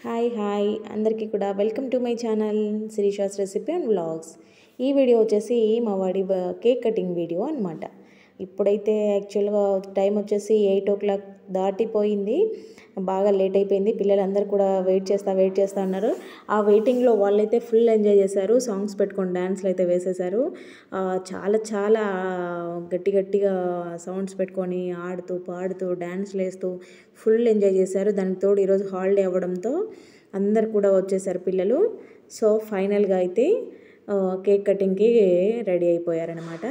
Hi అందరికీ కూడా welcome to my channel Shirisha's recipe and vlogs. ఈ వీడియో వచ్చేసి మా వాడి కేక్ కటింగ్ వీడియో అనమాట. ఇప్పుడైతే యాక్చువల్గా టైం వచ్చేసి 8 o'clock దాటిపోయింది, బాగా లేట్ అయిపోయింది. పిల్లలందరూ కూడా వెయిట్ చేస్తా ఉన్నారు. ఆ వెయిటింగ్లో వాళ్ళైతే ఫుల్ ఎంజాయ్ చేశారు. సాంగ్స్ పెట్టుకొని డ్యాన్స్లు అయితే వేసేశారు. చాలా గట్టిగా సౌండ్స్ పెట్టుకొని ఆడుతూ పాడుతూ డ్యాన్స్లు వేస్తూ ఫుల్ ఎంజాయ్ చేశారు. దానికి తోడు ఈరోజు హాలిడే అవ్వడంతో అందరు కూడా వచ్చేసారు పిల్లలు. సో ఫైనల్గా అయితే కేక్ కటింగ్కి రెడీ అయిపోయారనమాట.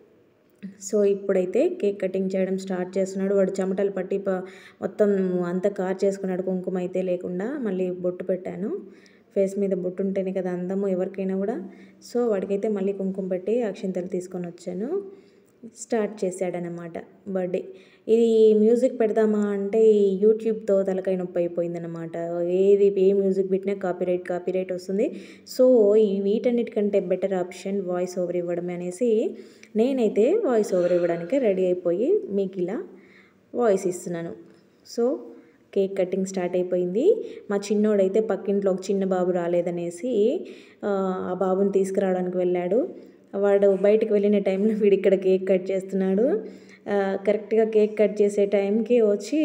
సో ఇప్పుడైతే కేక్ కటింగ్ చేయడం స్టార్ట్ చేస్తున్నాడు. వాడు చెమటలు పట్టి మొత్తం అంతా కార్ చేసుకున్నాడు. కుంకుమ అయితే లేకుండా మళ్ళీ బొట్టు పెట్టాను. ఫేస్ మీద బొట్టు ఉంటేనే కదా అందము ఎవరికైనా కూడా. సో వాడికైతే మళ్ళీ కుంకుమ పెట్టి అక్షింతలు తీసుకొని వచ్చాను. స్టార్ట్ చేశాడనమాట బర్త్డే. ఇది మ్యూజిక్ పెడదామా అంటే ఈ యూట్యూబ్తో తలకాయ నొప్పి అయిపోయిందనమాట. ఏ మ్యూజిక్ పెట్టినా కాపీరైట్ వస్తుంది. సో వీటన్నిటికంటే బెటర్ ఆప్షన్ వాయిస్ ఓవర్ ఇవ్వడమే అనేసి నేనైతే వాయిస్ ఓవర్ ఇవ్వడానికి రెడీ అయిపోయి మీకు ఇలా వాయిస్ ఇస్తున్నాను. సో కేక్ కటింగ్ స్టార్ట్ అయిపోయింది. మా చిన్నోడైతే పక్కింట్లో ఒక చిన్న బాబు రాలేదనేసి ఆ బాబుని తీసుకురావడానికి వెళ్ళాడు. వాడు బయటకు వెళ్ళిన టైంలో వీడు ఇక్కడ కేక్ కట్ చేస్తున్నాడు. కరెక్ట్గా కేక్ కట్ చేసే టైంకి వచ్చి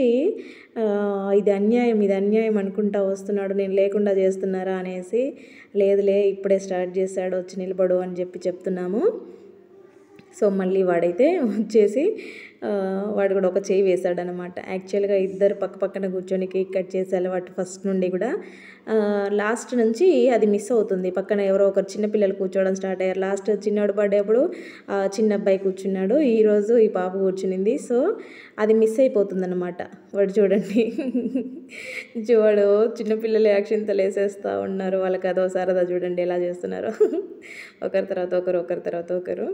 ఇది అన్యాయం అనుకుంటా వస్తున్నాడు. నేను లేకుండా చేస్తున్నారా అనేసి, లేదులే ఇప్పుడే స్టార్ట్ చేశాడు, వచ్చి నిలబడు అని చెప్తున్నాము. సో మళ్ళీ వాడైతే వచ్చేసి వాడు కూడా ఒక చేయి వేశాడనమాట. యాక్చువల్గా ఇద్దరు పక్కన కూర్చొని కేక్ కట్ చేసే అలవాటు ఫస్ట్ నుండి కూడా. లాస్ట్ నుంచి అది మిస్ అవుతుంది. పక్కన ఎవరో ఒకరు చిన్నపిల్లలు కూర్చోవడం స్టార్ట్ అయ్యారు. లాస్ట్ చిన్నోడు బర్త్డే అప్పుడు చిన్న అబ్బాయి కూర్చున్నాడు, ఈరోజు ఈ పాప కూర్చునింది. సో అది మిస్ అయిపోతుంది అనమాట. వాడు చూడండి వాడు చిన్నపిల్లలు అక్షింతలు వేసేస్తూ ఉన్నారు. వాళ్ళకి అదో సరదా, చూడండి ఎలా చేస్తున్నారు ఒకరి తర్వాత ఒకరు.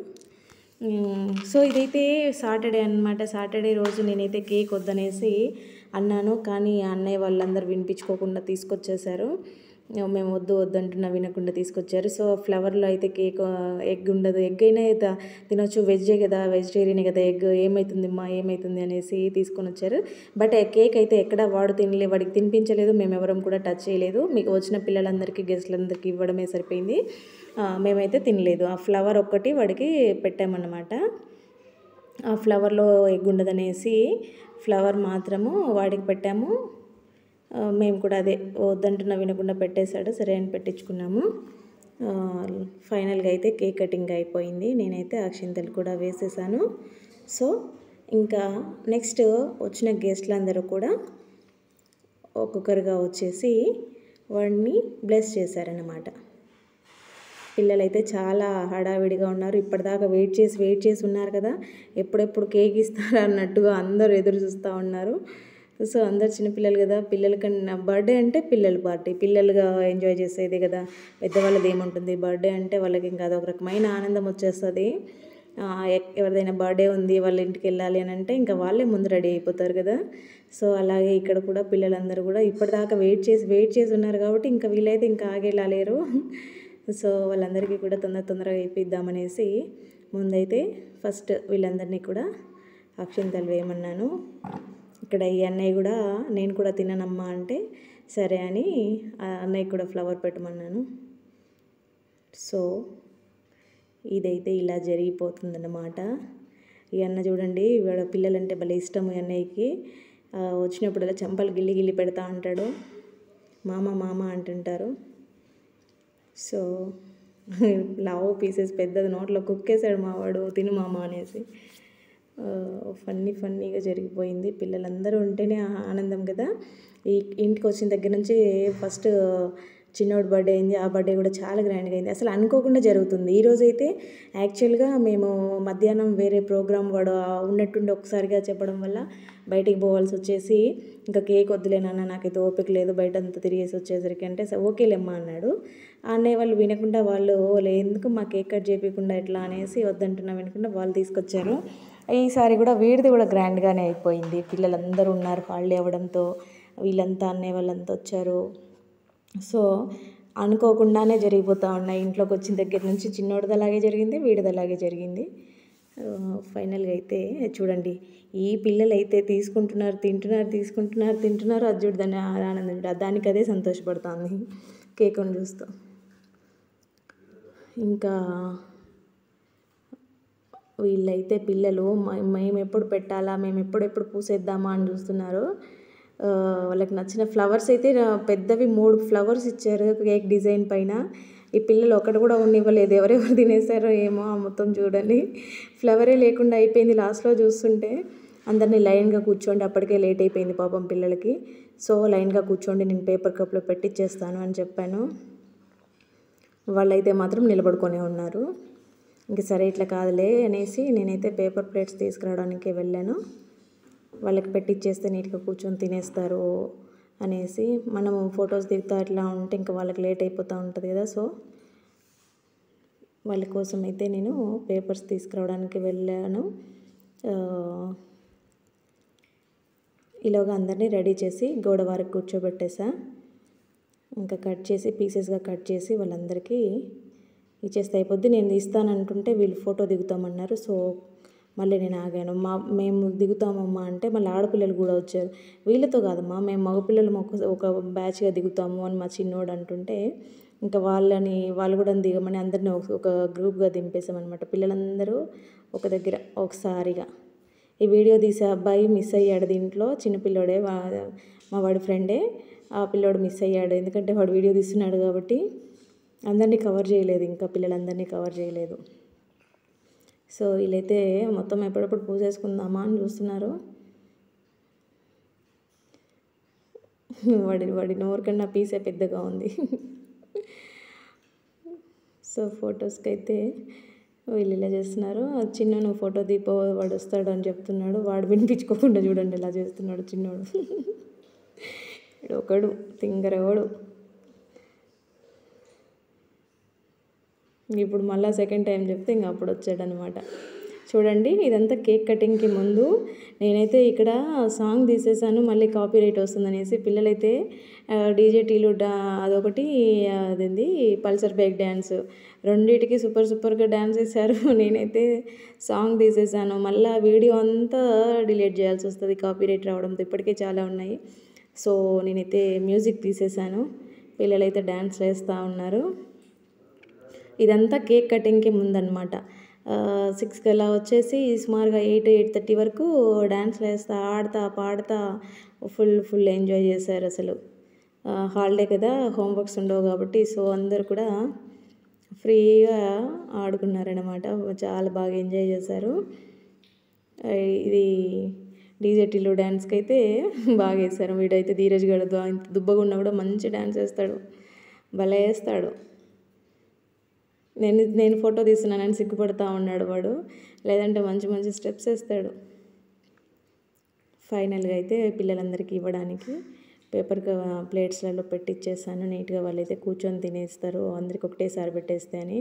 సో ఇదైతే సాటర్డే అనమాట. సాటర్డే రోజు నేనైతే కేక్ వద్దనేసి అన్నాను, కానీ అన్నయ్య వాళ్ళందరూ వినిపించుకోకుండా తీసుకొచ్చేసారు. మేము వద్దంటున్నా వినకుండా తీసుకొచ్చారు. సో ఫ్లవర్లో అయితే కేక్ ఎగ్ ఉండదు. ఎగ్ అయినా తినొచ్చు, వెజిటేరియనే కదా ఎగ్, ఏమవుతుంది అనేసి తీసుకొని వచ్చారు. బట్ కేక్ అయితే ఎక్కడ వాడు వాడికి తినిపించలేదు, మేము ఎవరం కూడా టచ్ చేయలేదు. మీకు వచ్చిన పిల్లలందరికీ గెస్ట్లందరికీ ఇవ్వడమే సరిపోయింది. మేమైతే తినలేదు. ఆ ఫ్లవర్ ఒక్కటి వాడికి పెట్టామన్నమాట. ఆ ఫ్లవర్లో ఎగ్ ఉండదనేసి ఫ్లవర్ మాత్రము వాడికి పెట్టాము. మేము కూడా అదే వద్దంటున్నా వినకుండా పెట్టేశాడు, సరే అని పెట్టించుకున్నాము. ఫైనల్గా అయితే కేక్ కటింగ్ అయిపోయింది. నేనైతే అక్షింతలు కూడా వేసేసాను. సో ఇంకా నెక్స్ట్ వచ్చిన గెస్ట్లందరూ కూడా ఒక్కొక్కరుగా వచ్చేసి వాడిని బ్లెస్ చేశారన్నమాట. పిల్లలైతే చాలా హడావిడిగా ఉన్నారు. ఇప్పటిదాకా వెయిట్ చేసి ఉన్నారు కదా, ఎప్పుడెప్పుడు కేక్ ఇస్తారా అన్నట్టుగా అందరూ ఎదురు చూస్తూ ఉన్నారు. సో అందరు చిన్నపిల్లలు కదా, పిల్లలకన్నా బర్త్డే అంటే పిల్లల పార్టీ, పిల్లలుగా ఎంజాయ్ చేసేది కదా. పెద్దవాళ్ళది ఏముంటుంది, బర్త్డే అంటే వాళ్ళకి ఇంకా అదొక రకమైన ఆనందం వచ్చేస్తుంది. ఎవరిదైనా బర్త్డే ఉంది వాళ్ళ ఇంటికి వెళ్ళాలి అని అంటే ఇంకా వాళ్ళే ముందు రెడీ అయిపోతారు కదా. సో అలాగే ఇక్కడ కూడా పిల్లలందరూ కూడా ఇప్పటిదాకా వెయిట్ చేసి ఉన్నారు కాబట్టి ఇంకా వీళ్ళైతే ఇంకా ఆగేలా లేరు. సో వాళ్ళందరికీ కూడా తొందరగా అయిపోయిద్దామనేసి ముందైతే ఫస్ట్ వీళ్ళందరినీ కూడా అక్షింతలు వేయమన్నాను. ఇక్కడ ఈ అన్నయ్య కూడా నేను కూడా తిననమ్మా అంటే సరే అని అన్నయ్య కూడా ఫ్లవర్ పెట్టమన్నాను. సో ఇదైతే ఇలా జరిగిపోతుందన్నమాట. ఈ అన్న చూడండి, వీళ్ళ పిల్లలంటే భలే ఇష్టం ఈ అన్నయ్యకి. వచ్చినప్పుడల్లా చెంపలు గిల్లి పెడతా ఉంటాడు, మామ అంటుంటారు. సో లావు పీసెస్ పెద్దది నోట్లో కుక్కేశాడు మావాడు, తిను మామ అనేసి. ఫన్నీగా జరిగిపోయింది. పిల్లలందరూ ఉంటేనే ఆనందం కదా. ఈ ఇంటికి వచ్చిన దగ్గర నుంచి ఫస్ట్ చిన్నోడు బర్త్డే అయింది. ఆ బర్త్డే కూడా చాలా గ్రాండ్గా అయింది. అసలు అనుకోకుండా జరుగుతుంది. ఈరోజైతే యాక్చువల్గా మేము మధ్యాహ్నం వేరే ప్రోగ్రామ్ వాడు ఉన్నట్టుండి ఒకసారిగా చెప్పడం వల్ల బయటికి పోవాల్సి వచ్చేసి ఇంకా కేక్ వద్దులే నాన్న, నాకైతే ఓపిక లేదు బయట అంతా తిరిగేసి వచ్చేసరికి అంటే ఓకేలేమ్మా అన్నాడు. అన్నయ్య వాళ్ళు వినకుండా ఎందుకు మా కేక్ కట్ చేయకుండా ఎట్లా అనేసి వద్దంటున్నా వినకుండా వాళ్ళు తీసుకొచ్చారు. ఈసారి కూడా వీడిది కూడా గ్రాండ్గానే అయిపోయింది. పిల్లలందరూ ఉన్నారు హాలిడే అవ్వడంతో, వీళ్ళంతా అన్నయ్య వాళ్ళంతా వచ్చారు. సో అనుకోకుండానే జరిగిపోతూ ఉన్నాయి. ఇంట్లోకి వచ్చిన దగ్గర నుంచి చిన్నోడిది అలాగే జరిగింది, వీడిది అలాగే జరిగింది. ఫైనల్గా అయితే చూడండి, ఈ పిల్లలు అయితే తింటున్నారు. అది చూడు దాన్ని ఆనందం చూడు, దానికి అదే సంతోషపడుతుంది కేక్ని చూస్తూ. ఇంకా వీళ్ళైతే పిల్లలు మేము ఎప్పుడు పెట్టాలా, మేము ఎప్పుడెప్పుడు పూసేద్దామా అని చూస్తున్నారు. వాళ్ళకి నచ్చిన ఫ్లవర్స్ అయితే పెద్దవి 3 ఫ్లవర్స్ ఇచ్చారు కేక్ డిజైన్ పైన. ఈ పిల్లలు ఒకటి కూడా ఉండనివ్వలేదు, ఎవరెవరు తినేసారో ఏమో. మొత్తం చూడండి, ఫ్లవరే లేకుండా అయిపోయింది. లాస్ట్లో చూస్తుంటే అందరినీ లైన్గా కూర్చోండి, అప్పటికే లేట్ అయిపోయింది పాపం పిల్లలకి. సో లైన్గా కూర్చోండి, నేను పేపర్ కప్లో పెట్టిచ్చేస్తాను అని చెప్పాను. వాళ్ళైతే మాత్రం నిలబడుకొని ఉన్నారు. ఇంక సరే ఇట్లా కాదులే అనేసి నేనైతే పేపర్ ప్లేట్స్ తీసుకురావడానికి వెళ్ళాను. వాళ్ళకి పెట్టిచ్చేస్తే నీట్గా కూర్చొని తినేస్తారు అనేసి. మనము ఫొటోస్ దిగుతా ఇట్లా ఉంటే ఇంకా వాళ్ళకి లేట్ అయిపోతూ ఉంటుంది కదా. సో వాళ్ళ కోసం అయితే నేను పేపర్స్ తీసుకురావడానికి వెళ్ళాను. ఈలోగా అందరినీ రెడీ చేసి గోడ వరకు కూర్చోబెట్టేసా. ఇంకా కట్ చేసి పీసెస్గా కట్ చేసి వాళ్ళందరికీ ఇచ్చేస్తే అయిపోద్ది. నేను ఇస్తానంటుంటే వీళ్ళు ఫోటో దిగుతామన్నారు. సో మళ్ళీ నేను ఆగాను. మేము దిగుతామమ్మా అంటే మళ్ళీ ఆడపిల్లలు కూడా వచ్చారు. వీళ్ళతో కాదమ్మా, మేము మగపిల్లలు ఒక బ్యాచ్గా దిగుతాము అని మా చిన్నోడు అంటుంటే ఇంకా వాళ్ళు కూడా దిగమని అందరినీ ఒక గ్రూప్గా దింపేసామన్నమాట. పిల్లలందరూ ఒక దగ్గర ఒకసారిగా. ఈ వీడియో తీసే అబ్బాయి మిస్ అయ్యాడు దీంట్లో, చిన్నపిల్లోడే, మా వాడి ఫ్రెండే. ఆ పిల్లోడు మిస్ అయ్యాడు, ఎందుకంటే వాడు వీడియో తీస్తున్నాడు కాబట్టి అందరినీ కవర్ చేయలేదు, ఇంకా పిల్లలందరినీ కవర్ చేయలేదు. సో వీళ్ళైతే మొత్తం ఎప్పుడెప్పుడు పూసేసుకుందామా అని చూస్తున్నారు. వాడి నోరు కన్నా పీసే పెద్దగా ఉంది. సో ఫొటోస్కి అయితే వీళ్ళు ఇలా చేస్తున్నారు. చిన్న నువ్వు ఫోటో దీపో, వాడు వస్తాడు అని చెప్తున్నాడు. వాడు వినిపించుకోకుండా చూడండి ఇలా చేస్తున్నాడు చిన్నోడు. ఒకడు తింగరవాడు. ఇప్పుడు మళ్ళీ సెకండ్ టైం చెప్తే ఇంకా అప్పుడు వచ్చాడనమాట. చూడండి, ఇదంతా కేక్ కటింగ్కి ముందు. నేనైతే ఇక్కడ సాంగ్ తీసేసాను, మళ్ళీ కాపీరైట్ వస్తుందనేసి. పిల్లలైతే డీజే టీలు అదొకటి, అదేంది పల్సర్ బైక్ డ్యాన్స్, రెండింటికి సూపర్గా డ్యాన్స్ వేశారు. నేనైతే సాంగ్ తీసేసాను, మళ్ళీ వీడియో అంతా డిలీట్ చేయాల్సి వస్తుంది కాపీరైట్ రావడంతో. ఇప్పటికే చాలా ఉన్నాయి. సో నేనైతే మ్యూజిక్ తీసేసాను. పిల్లలైతే డ్యాన్స్ వేస్తూ ఉన్నారు. ఇదంతా కేక్ కటింగ్కి ముందనమాట. 6కి అలా వచ్చేసి సుమారుగా 8:30 వరకు డ్యాన్స్లు వేస్తా, ఆడతా, పాడతా ఫుల్ ఎంజాయ్ చేశారు అసలు. హాలిడే కదా, హోంవర్క్స్ ఉండవు కాబట్టి. సో అందరు కూడా ఫ్రీగా ఆడుకున్నారనమాట. చాలా బాగా ఎంజాయ్ చేశారు. ఇది డీజే టిల్లు డ్యాన్స్కి అయితే బాగా వేశారు. వీడైతే ధీరజ్ గడు దుబ్బగా ఉన్నా కూడా మంచి డ్యాన్స్ వేస్తాడు, భలే వేస్తాడు. నేను ఫోటో తీస్తున్నానని సిగ్గుపడుతూ ఉన్నాడు వాడు, లేదంటే మంచి స్టెప్స్ వేస్తాడు. ఫైనల్గా అయితే పిల్లలందరికీ ఇవ్వడానికి పేపర్ ప్లేట్స్లలో పెట్టిచ్చేసాను. నీట్గా వాళ్ళైతే కూర్చొని తినేస్తారు, అందరికి ఒకటేసారి పెట్టేస్తే అని.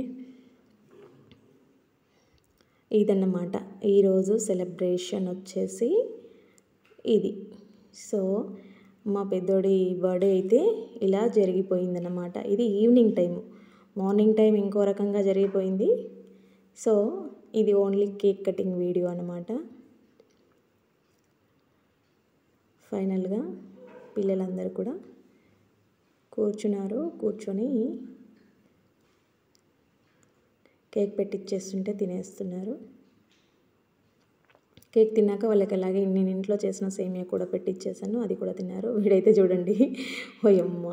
ఇదన్నమాట ఈరోజు సెలబ్రేషన్ వచ్చేసి ఇది. సో మా పెద్దోడి బర్త్డే అయితే ఇలా జరిగిపోయిందన్నమాట. ఇది ఈవినింగ్ టైము. మార్నింగ్ టైం ఇంకో రకంగా జరిగిపోయింది. సో ఇది ఓన్లీ కేక్ కటింగ్ వీడియో అన్నమాట. ఫైనల్గా పిల్లలందరూ కూడా కూర్చొని కేక్ పెట్టిచ్చేస్తుంటే తినేస్తున్నారు. కేక్ తిన్నాక వాళ్ళకి అలాగే నేను ఇంట్లో చేసిన సేమియా కూడా పెట్టిచ్చేసాను, అది కూడా తిన్నారు. వీడైతే చూడండి, ఓయమ్మ.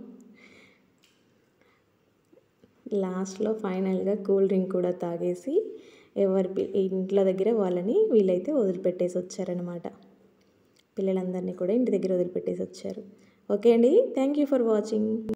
లాస్ట్లో ఫైనల్గా కూల్ డ్రింక్ కూడా తాగేసి ఎవరి ఇంట్లో దగ్గర వాళ్ళని వీళ్ళైతే వదిలిపెట్టేసి వచ్చారనమాట. పిల్లలందరినీ కూడా ఇంటి దగ్గర వదిలిపెట్టేసి వచ్చారు. ఓకే అండి, థ్యాంక్ యూ ఫర్ వాచింగ్.